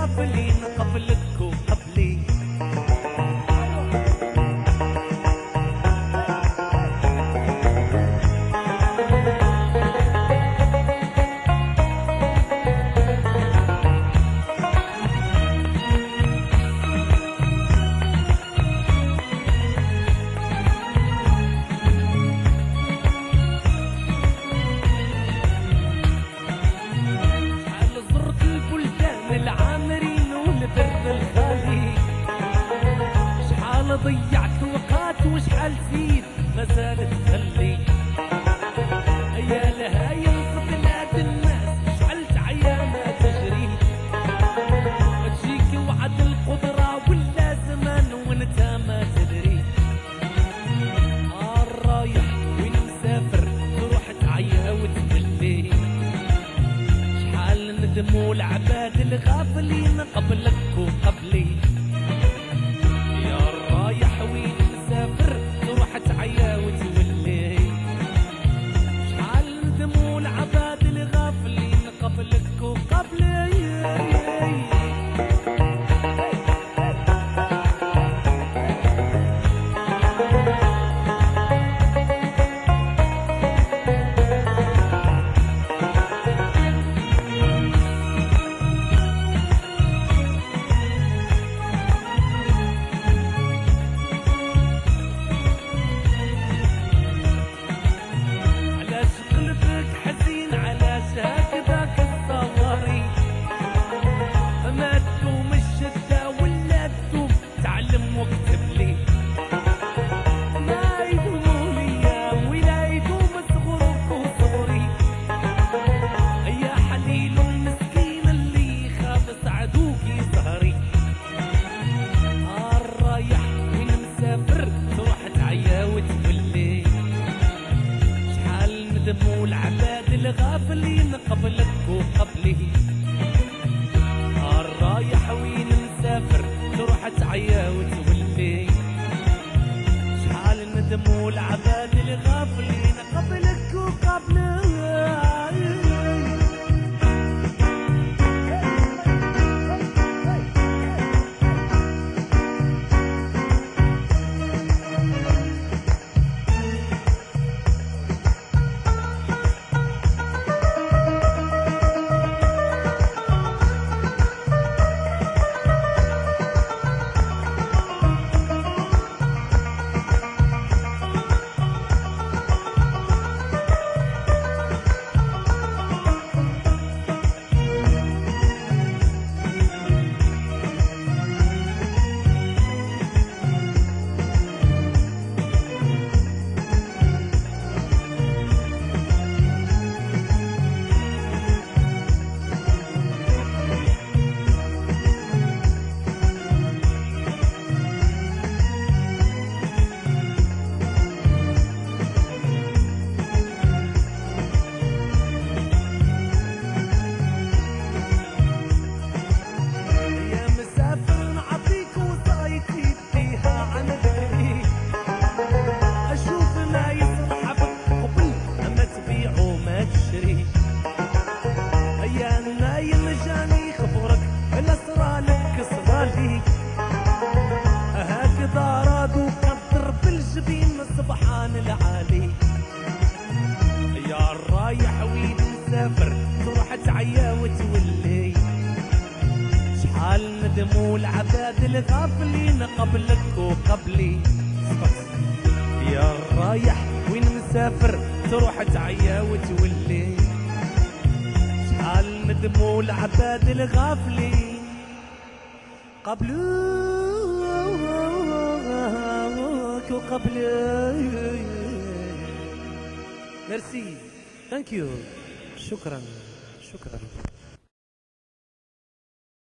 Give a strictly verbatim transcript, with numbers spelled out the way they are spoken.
الغافلين قبلك وقبلي. ضيعت وقت وشحال زيد ما زالت تخلي. يا لها يا بلاد الناس شحال تعيا ما تجري. تجيك وعد القدرة ولا زمان وانت ما تدري. الرايح وين مسافر تروح تعيا وتبلي. شحال ندموا العباد الغافلين قبلك وقبلي. رايح وين مسافر تروح تعيا وتولي. شحال ندموا العباد الغافلين قبلك وقبلي. ندموا العباد الغافلين قبلك وقبلي. الرايح وين مسافر تروح تعيا وتولي. شحال ندموا العباد الغافلين قبلك وقبلي. سبحان العالي. يا الرايح وين مسافر تروح تعيا وتولي. شحال ندموا العباد الغافلين قبلك وقبلي. يا الرايح وين مسافر تروح تعيا وتولي. شحال ندموا العباد الغافلين قبلك وقبلي. ميرسي، ثانك يو، شكرا شكرا.